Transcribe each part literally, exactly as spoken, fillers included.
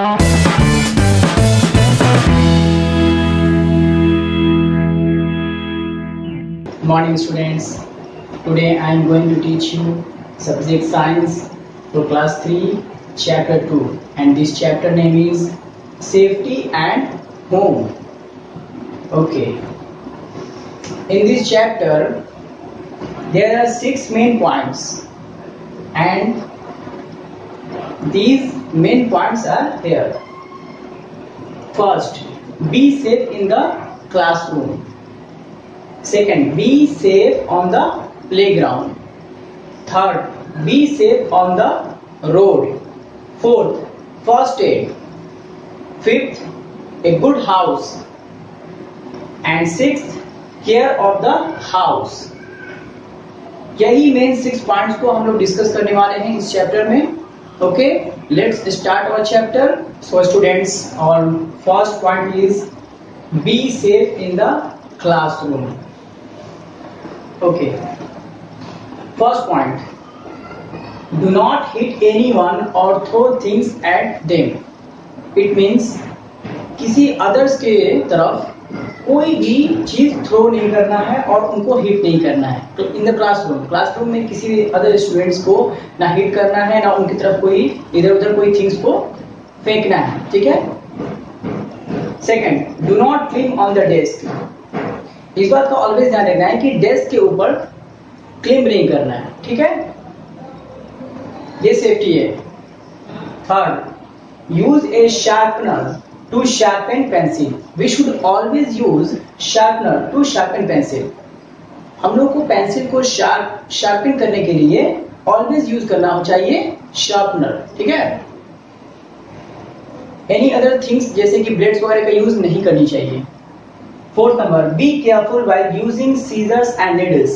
Morning students, today I am going to teach you subject science for class three chapter two, and this chapter name is safety and home. Okay, in this chapter there are six main points, and these main points are here. First, be safe in the classroom. Second, be safe on the playground. Third, be safe on the road. Fourth, first aid. Fifth, a good house. And sixth, care of the house. यही main six points को हम लोग discuss करने वाले हैं इस chapter में. Okay, let's start our chapter. So students, और first point is be safe in the classroom. Okay, first point, do not hit anyone or throw things at them. It means किसी others के तरफ कोई भी चीज throw नहीं करना है और उनको हिट नहीं करना है. तो इन द क्लासरूम क्लासरूम में किसी अदर स्टूडेंट्स को ना हिट करना है, ना उनकी तरफ कोई इधर उधर कोई थिंग्स को फेंकना है. ठीक है. Second, do not cling on the desk. इस बात का ऑलवेज ध्यान रखना है कि डेस्क के ऊपर क्लिंब नहीं करना है. ठीक है, ये सेफ्टी है. Third, use a sharpener to sharpen pencil. We should always use sharpener to sharpen pencil. हम लोग को पेंसिल को शार्प शार्पन करने के लिए ऑलवेज यूज करना चाहिए शार्पनर. ठीक है. एनी अदर थिंग्स जैसे कि ब्लेड्स वगैरह का यूज नहीं करनी चाहिए. Fourth number, be careful while using scissors and needles.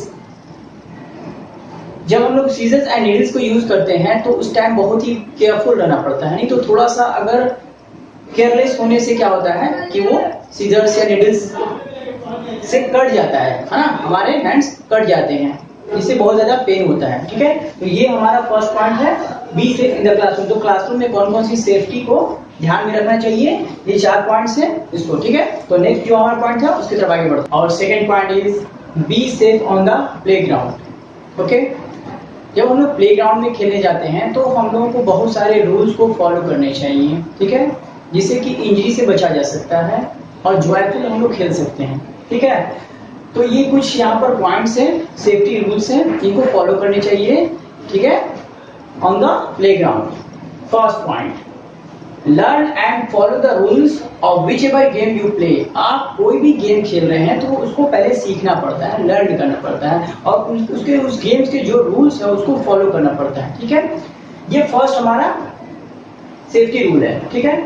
जब हम लोग सीजर्स एंड नीडल्स को यूज करते हैं तो उस टाइम बहुत ही केयरफुल रहना पड़ता है. नहीं तो थोड़ा सा अगर केयरलेस होने से क्या होता है कि वो सीजर्स या नीडल्स से कट जाता है है ना, हमारे हैंड्स कट जाते हैं, इससे बहुत ज्यादा पेन होता है. ठीक है. तो ये हमारा फर्स्ट पॉइंट है, be safe in the classroom. तो क्लासरूम में कौन कौन सी सेफ्टी को ध्यान में रखना चाहिए, ये चार पॉइंट्स हैं इसको. ठीक है. तो नेक्स्ट जो हमारा पॉइंट था उसकी तरफ आगे बढ़ो. और second point is be safe on the playground. Okay, जब हम लोग प्लेग्राउंड में खेलने जाते हैं तो हम लोगों को बहुत सारे रूल्स को फॉलो करने चाहिए. ठीक है, जिससे कि इंजरी से बचा जा सकता है और जॉयफुल हम लोग खेल सकते हैं. ठीक है. तो ये कुछ यहाँ पर पॉइंट्स हैं, सेफ्टी रूल्स हैं, इनको फॉलो करने चाहिए. ठीक है, on the playground. First point, learn and follow the rules of whichever game you play. आप कोई भी गेम खेल रहे हैं तो उसको पहले सीखना पड़ता है, लर्न करना पड़ता है, और उसके उस गेम्स के जो रूल्स है उसको फॉलो करना पड़ता है. ठीक है. ये फर्स्ट हमारा सेफ्टी रूल है. ठीक है.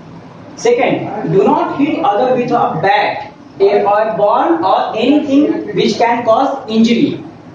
Second, do not hit other with a bat or ball or anything which can cause injury.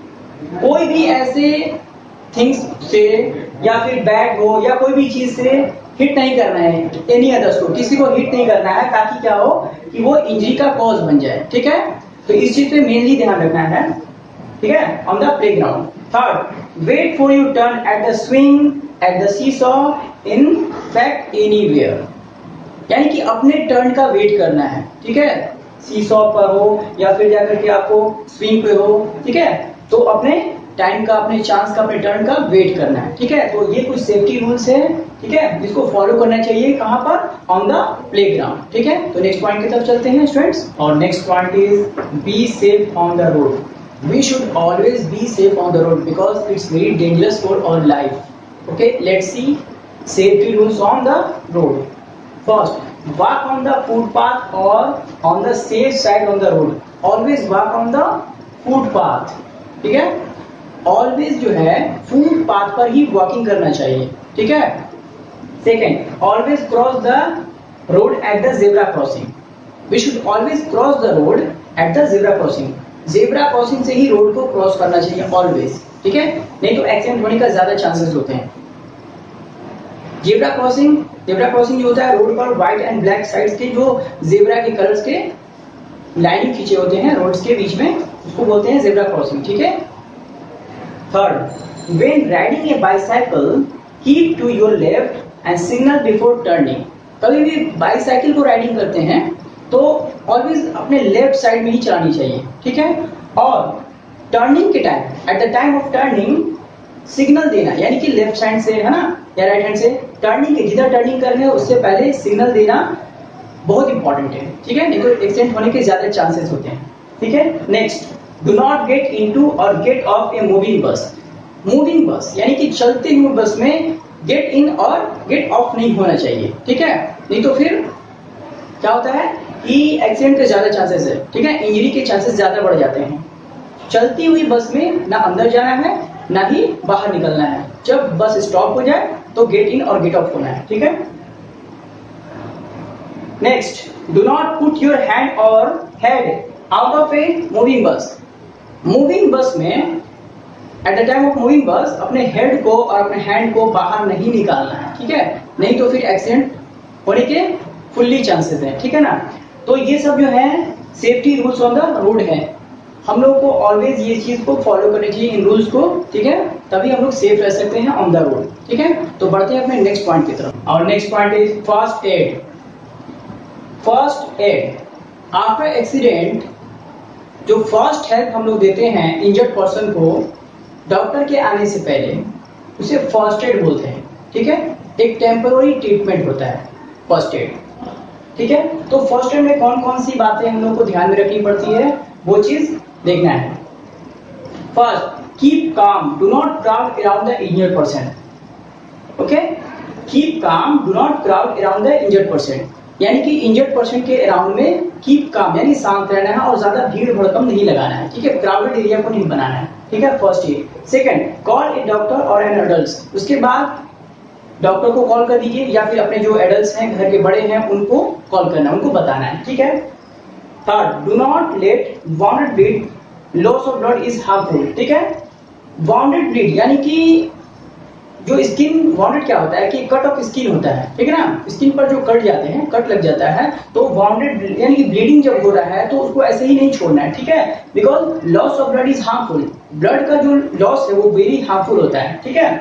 कोई भी ऐसे थिंग्स से या फिर बैट हो या कोई भी चीज से हिट नहीं करना है एनी अदर्स को, किसी को हिट नहीं करना है ताकि क्या हो कि वो इंजरी का कॉज बन जाए. ठीक है. तो इस चीज पे मेनली ध्यान रखना है. ठीक है, on the playground. Third, wait for you turn at the swing at the seesaw in fact anywhere. यानी कि अपने टर्न का वेट करना है. ठीक है, सीसॉ पर हो या फिर जाकर के आपको स्विंग पे हो. ठीक है. तो अपने टाइम का, अपने चांस का, अपने टर्न का वेट करना है. ठीक है. तो ये कुछ सेफ्टी रूल्स है. ठीक है, जिसको फॉलो करना चाहिए कहां पर, ऑन द प्लेग्राउंड. ठीक है. तो नेक्स्ट पॉइंट की तरफ चलते हैं स्टूडेंट्स. और next point is be safe on the road. We should always be safe on the road because it's very dangerous for our life. Okay, let's see safety rules on the road. First, walk on the footpath or on the safe side on the road. Always walk on the footpath. ठीक है. Always जो है footpath पर ही walking करना चाहिए. ठीक है. Second, always cross the road at the zebra crossing. We should always cross the road at the zebra crossing. Zebra crossing से ही रोड को क्रॉस करना चाहिए always. ठीक है. नहीं तो एक्सीडेंट होने का ज्यादा चांसेस होते हैं. जेब्रा क्रॉसिंग जेब्रा क्रॉसिंग जो होता है रोड पर व्हाइट एंड ब्लैक साइड्स के जो जेब्रा के कलर्स के लाइनिंग खींचे होते हैं रोड्स के बीच में, उसको बोलते हैं जेब्रा क्रॉसिंग. ठीक है. Third, when riding a bicycle keep to your left and signal before turning. कभी भी बाईसाइकिल को राइडिंग करते हैं तो ऑलवेज अपने लेफ्ट साइड में ही चलानी चाहिए, ठीक है। और टर्निंग के time, at the time of turning signal देना, यानी कि लेफ्ट साइड से है ना या राइट हैंड से टर्निंग के जिधर टर्निंग कर रहे हैं उससे पहले सिग्नल देना बहुत इंपॉर्टेंट है, ठीक है, नहीं तो एक्सीडेंट होने के ज्यादा चांसेस होते हैं, ठीक है। Next, do not get into or get off a moving bus. Moving bus यानी कि चलते हुए बस में गेट इन और गेट ऑफ नहीं होना चाहिए, ठीक है, नहीं तो फिर क्या होता है कि एक्सीडेंट के ज्यादा चांसेस है, ठीक है, इंजरी के चांसेस ज्यादा बढ़ जाते हैं। चलती हुई बस में ना अंदर जाना है ना ही बाहर निकलना है। जब बस स्टॉप हो जाए तो गेट इन और गेट ऑफ होना है, ठीक है। Next, do not put your hand or head out of a moving bus. Moving bus में at the time of moving bus अपने हेड को और अपने हैंड को बाहर नहीं निकालना है, ठीक है, नहीं तो फिर एक्सीडेंट होने के फुल्ली चांसेस है, ठीक है ना। तो ये सब जो है safety rules on the road है, हम लोग को ऑलवेज ये चीज को फॉलो करनी चाहिए, इन रूल्स को, ठीक है, तभी हम लोग सेफ रह सकते हैं ऑन द रोड, ठीक है। तो बढ़ते हैं अपने नेक्स्ट पॉइंट की तरफ। और next point is first aid. First aid after accident, जो फर्स्ट हेल्प हम लोग देते हैं इंजर्ड पर्सन को डॉक्टर के आने से पहले, उसे फर्स्ट एड बोलते हैं, ठीक है। एक टेम्पररी ट्रीटमेंट होता है फर्स्ट एड, ठीक है। तो फर्स्ट एड में कौन कौन सी बातें हम लोग को ध्यान में रखनी पड़ती है वो चीज देखना है। First, keep calm, do not crowd around the injured person. Okay, keep calm, do not crowd around the injured person, यानी कि इंजर्ड पर्सन के अराउंड में कीप काम यानी शांत रहना है और ज्यादा भीड़ भड़कम नहीं लगाना है, ठीक है, क्राउडेड एरिया को नहीं बनाना है, ठीक है, first aid. Second, call a doctor or an adult. उसके बाद डॉक्टर को कॉल कर दीजिए या फिर अपने जो एडल्ट्स हैं घर के बड़े हैं उनको कॉल करना, उनको बताना है, ठीक है। Third, do not let wounded bleed, loss of blood is harmful, ठीक है। वाउंडेड ब्लीड यानी कि जो स्किन, वाउंडेड क्या होता है कि कट ऑफ स्किन होता है, ठीक है ना, स्किन पर जो कट जाते हैं, कट लग जाता है, तो वाउंडेड यानी कि ब्लीडिंग जब हो रहा है तो उसको ऐसे ही नहीं छोड़ना है, ठीक है, because loss of blood is harmful. Blood का जो लॉस है वो वेरी हार्मफुल होता है, ठीक है।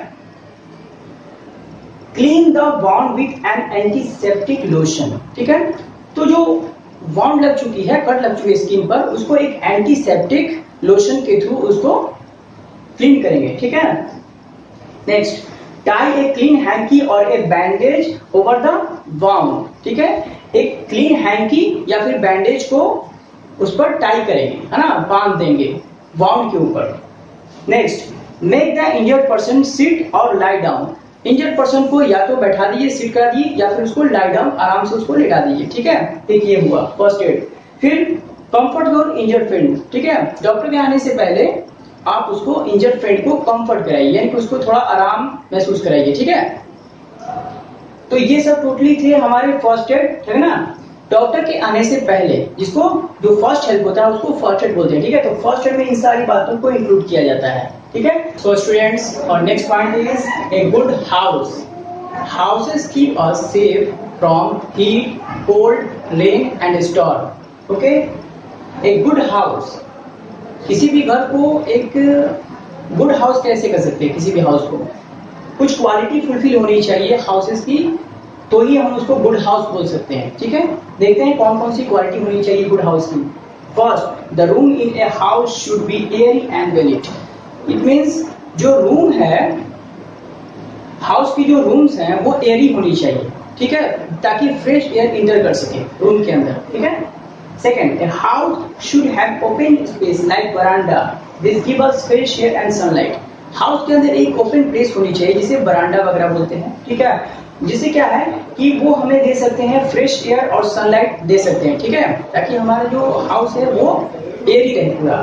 Clean the wound with an antiseptic lotion, ठीक है। तो जो वाउंड लग चुकी है, कट लग चुकी है स्किन पर, उसको एक एंटीसेप्टिक लोशन के थ्रू उसको क्लीन करेंगे, ठीक है। Next, tie a clean hanky or a bandage over the wound, ठीक है। एक क्लीन हैंकी या फिर बैंडेज को उस पर टाई करेंगे, है ना, बांध देंगे वाउंड के ऊपर। Next, make the injured person sit or lie down. Injured person को या तो बैठा दीजिए, सिट करा दीजिए, या फिर उसको लाई डाउन आराम से उसको लेटा दीजिए, ठीक है। एक ये हुआ फर्स्ट एड। फिर कंफर्ट योर इंजर्ड फ्रेंड, ठीक है, डॉक्टर के आने से पहले आप उसको इंजर्ड फ्रेंड को कंफर्ट कराइए, यानी कि उसको थोड़ा आराम महसूस कराइए, ठीक है। तो ये सब टोटली थे हमारे फर्स्ट एड, ठीक है ना, डॉक्टर के आने से पहले, जिसको जो फर्स्ट हेल्प होता है उसको फर्स्ट एड बोलते हैं, ठीक है। तो फर्स्ट एड में इन सारी बातों को इंक्लूड किया जाता है, ठीक है। सो स्टूडेंट्स, और next point is a good house. Houses keep us safe from heat, cold, rain and storm. Okay, a good house, किसी भी घर को एक गुड हाउस कैसे कर सकते हैं, किसी भी हाउस को कुछ क्वालिटी फुलफिल होनी चाहिए हाउसेस की, तो ही हम उसको गुड हाउस बोल सकते हैं, ठीक है। देखते हैं कौन कौन सी क्वालिटी होनी चाहिए गुड हाउस की। First, the room in a house should be airy and well lit। It means जो रूम है, हाउस की जो रूम्स हैं वो एयरी होनी चाहिए, ठीक है, ताकि फ्रेश एयर इंटर कर सके रूम के अंदर, ठीक है। Second, a house should have open space like veranda. This gives us fresh air and sunlight. House के अंदर एक ओपन प्लेस होनी चाहिए जिसे बरांडा वगैरह बोलते हैं, ठीक है, जिससे क्या है कि वो हमें दे सकते हैं फ्रेश एयर और सनलाइट दे सकते हैं, ठीक है, ताकि हमारा जो हाउस है वो एयरी रहे पूरा।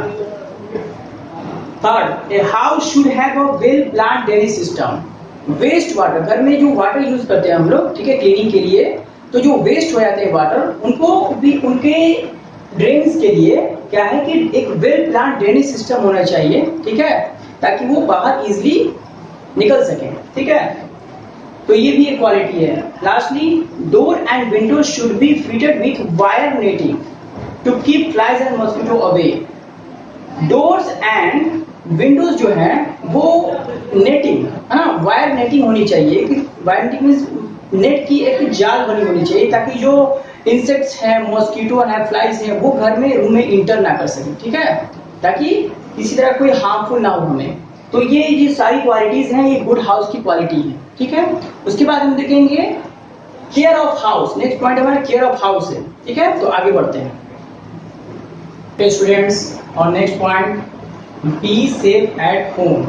Third, a house should have a well planned drainage system. Waste water, घर में जो वाटर यूज करते हैं हम लोग, ठीक है, क्लीनिंग के लिए, तो जो वेस्ट हो जाते हैं वाटर, उनको भी उनके ड्रेन्स के लिए क्या है कि एक वेल प्लान ड्रेनेज सिस्टम होना चाहिए, ठीक है, ताकि वो बाहर इजिली निकल सके, ठीक है। तो ये भी एक क्वालिटी है। Lastly, door and window should be fitted with wire netting to keep flies and mosquito away. Doors and windows जो है वो नेटिंग, है ना, वायर नेटिंग होनी चाहिए। वायर नेटिंग मींस नेट की एक जाल बनी होनी चाहिए ताकि जो इंसेक्ट्स हैं, मॉस्किटो हैं, फ्लाइज हैं, वो घर में रूम में इंटर ना कर सके, ठीक है, ताकि किसी तरह कोई हार्मफुल ना हो हमें। तो ये ये सारी क्वालिटीज हैं, ये गुड हाउस की क्वालिटी है, ठीक है। उसके बाद हम देखेंगे care of house. Next point हमारा केयर ऑफ हाउस है, ठीक है। तो आगे बढ़ते हैं स्टूडेंट्स, और next point be safe at home.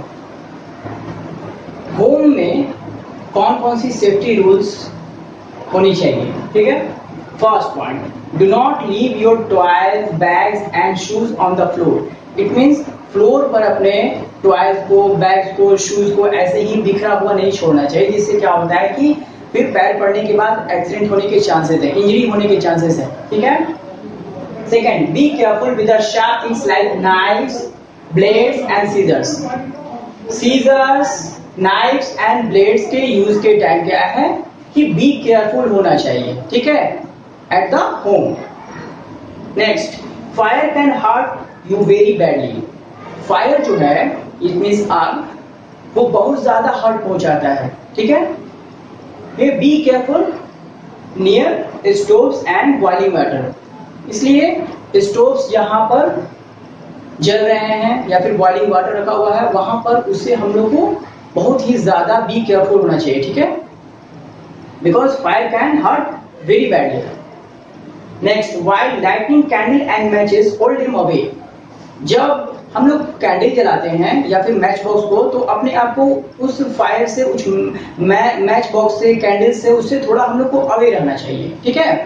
Home में कौन कौन सी सेफ्टी रूल्स होनी चाहिए, ठीक है। First point, do not leave your toys, bags and shoes on the floor. It means floor पर अपने टॉयज को, बैग्स को, शूज को ऐसे ही बिखरा हुआ नहीं छोड़ना चाहिए, जिससे क्या होता है कि फिर पैर पड़ने के बाद एक्सीडेंट होने के चांसेस है, इंजरी होने के चांसेस है, ठीक है। Second, be careful with the sharp things like knives, blades and scissors. Scissors, knives and blades के यूज के टाइम क्या है कि बी केयरफुल होना चाहिए, ठीक है, at the home. Next, fire can hurt you very badly. Fire जो है, इट मीन्स आग, वो बहुत ज्यादा हर्ट पहुंचाता है, ठीक है। ये be careful near stoves and boiling water. इसलिए स्टोव्स जहां पर जल रहे हैं या फिर बॉइलिंग वाटर रखा हुआ है, वहां पर उससे हम लोग को बहुत ही ज्यादा बी केयरफुल होना चाहिए, ठीक है, because fire can hurt very badly. Next, while lighting candle and matches hold him away. जब हम लोग कैंडल जलाते हैं या फिर मैच बॉक्स को, तो अपने आप को उस फायर से, उस मैच बॉक्स से, कैंडल से, उससे थोड़ा हम लोग को अवे रहना चाहिए, ठीक है।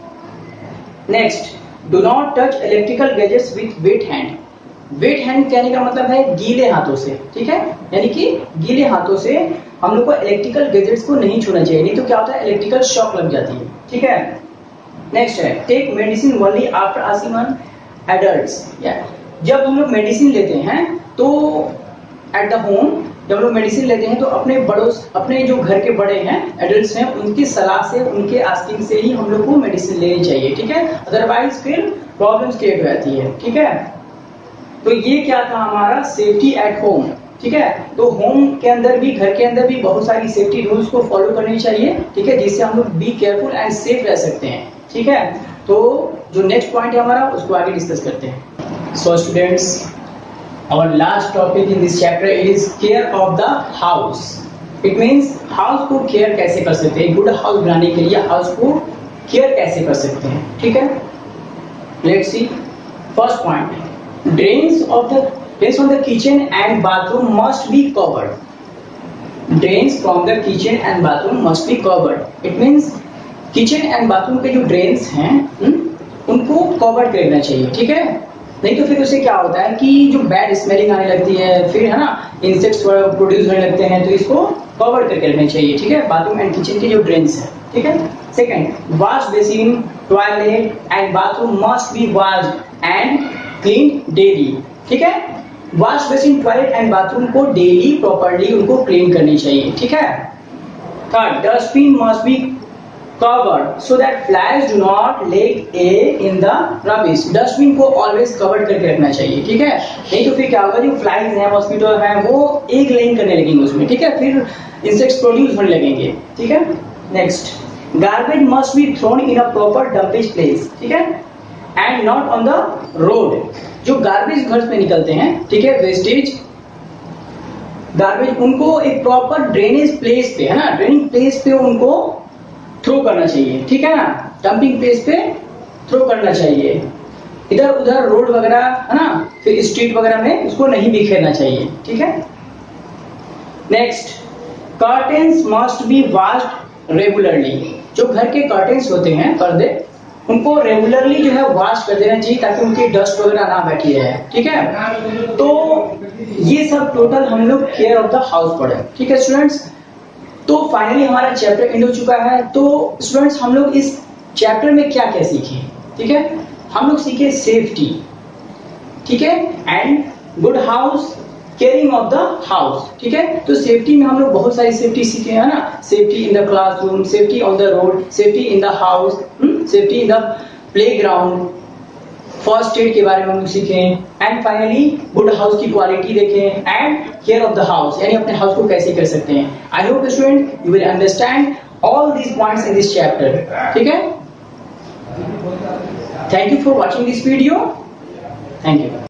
Next, do not touch electrical gadgets with wet hand. Wet hand कहने का मतलब है गीले हाथों से, ठीक है, यानी कि गीले हाथों से हम लोग को इलेक्ट्रिकल गैजेट्स को नहीं छूना चाहिए, नहीं तो क्या होता है, इलेक्ट्रिकल शॉक लग जाती है, ठीक है। नेक्स्ट है, take medicine only after asking on adults. जब हम लोग मेडिसिन लेते हैं तो एट द होम, जब हम लोग मेडिसिन लेते हैं तो अपने बड़ों, अपने जो घर के बड़े हैं, एडल्ट्स हैं, उनकी सलाह से, उनके आस्किंग से ही हम लोग को मेडिसिन लेनी चाहिए, ठीक है, अदरवाइज फिर प्रॉब्लम्स क्रिएट हो जाती है, ठीक है। तो ये क्या था हमारा सेफ्टी एट होम, ठीक है। तो होम के अंदर भी, घर के अंदर भी बहुत सारी सेफ्टी रूल्स को फॉलो करनी चाहिए, ठीक है, जिससे हम लोग बी केयरफुल एंड सेफ रह सकते हैं, ठीक है। तो जो नेक्स्ट पॉइंट है हमारा, उसको आगे डिस्कस करते हैं। So students, our last topic in this chapter is care of the house. It means house को care कैसे कर सकते हैं, good house बनाने के लिए house को care कैसे कर सकते हैं, ठीक है। Let's see. First point, drains of the drains from the kitchen and bathroom must be covered. Drains from the kitchen and bathroom must be covered. It means kitchen and bathroom के जो drains हैं, उनको cover करना चाहिए, ठीक है। नहीं तो फिर उससे क्या होता है कि जो बैड स्मेलिंग आने लगती है, फिर है ना, इंसेक्ट्स प्रोड्यूस होने लगते हैं, तो इसको कवर करके रखना चाहिए, ठीक है, बाथरूम एंड किचन के जो ड्रेन्स है, ठीक है। Second, wash basin, toilet and bathroom must be washed and clean daily, ठीक है। Wash basin, toilet and bathroom को डेली प्रॉपर्ली उनको क्लीन करनी चाहिए, ठीक है। Third, dustbin must be covered so that flies do not lay egg in the rubbish. Dustbin को always covered करके रखना चाहिए, ठीक है, नहीं तो फिर क्या होगा, जो फ्लाइज हैं, मॉस्किटो हैं, वो एग लेइंग करने लगेंगे उसमें, ठीक है, फिर इंसेक्ट्स प्रोड्यूस होने लगेंगे, ठीक है। Next, garbage must be thrown in a proper dumping place, ठीक है, and not on the road. जो गार्बेज घर में निकलते हैं, ठीक है, वेस्टेज गार्बेज, उनको एक प्रॉपर ड्रेनेज प्लेस पे, है ना, ड्रेनिंग प्लेस पे उनको थ्रो करना चाहिए, ठीक है ना, डंपिंग प्लेस पे थ्रो करना चाहिए। इधर उधर रोड वगैरह, है ना, फिर स्ट्रीट वगैरह में उसको नहीं बिखेरना चाहिए, ठीक है। Next, curtains must be washed regularly. जो घर के कर्टेन्स होते हैं, पर्दे, उनको रेगुलरली जो है वॉश कर देना चाहिए ताकि उनकी डस्ट वगैरह ना बैठी रहे, ठीक है। तो ये सब टोटल हम लोग केयर ऑफ द हाउस पढ़े, ठीक है स्टूडेंट्स। तो फाइनली हमारा चैप्टर एंड हो चुका है। तो स्टूडेंट्स, हम लोग इस चैप्टर में क्या क्या सीखे, ठीक है, हम लोग सीखे सेफ्टी, ठीक है, and good house, caring of the house, ठीक है। तो सेफ्टी में हम लोग बहुत सारी सेफ्टी सीखे हैं ना, safety in the classroom, safety on the road, safety in the house, safety in the playground, first aid के बारे में हम लोग सीखे, एंड फाइनली गुड हाउस की क्वालिटी देखें, and care of the house, यानी अपने हाउस को कैसे कर सकते हैं। I hope student you will understand all these points in this chapter. ठीक है? Thank you for watching this video. Thank you.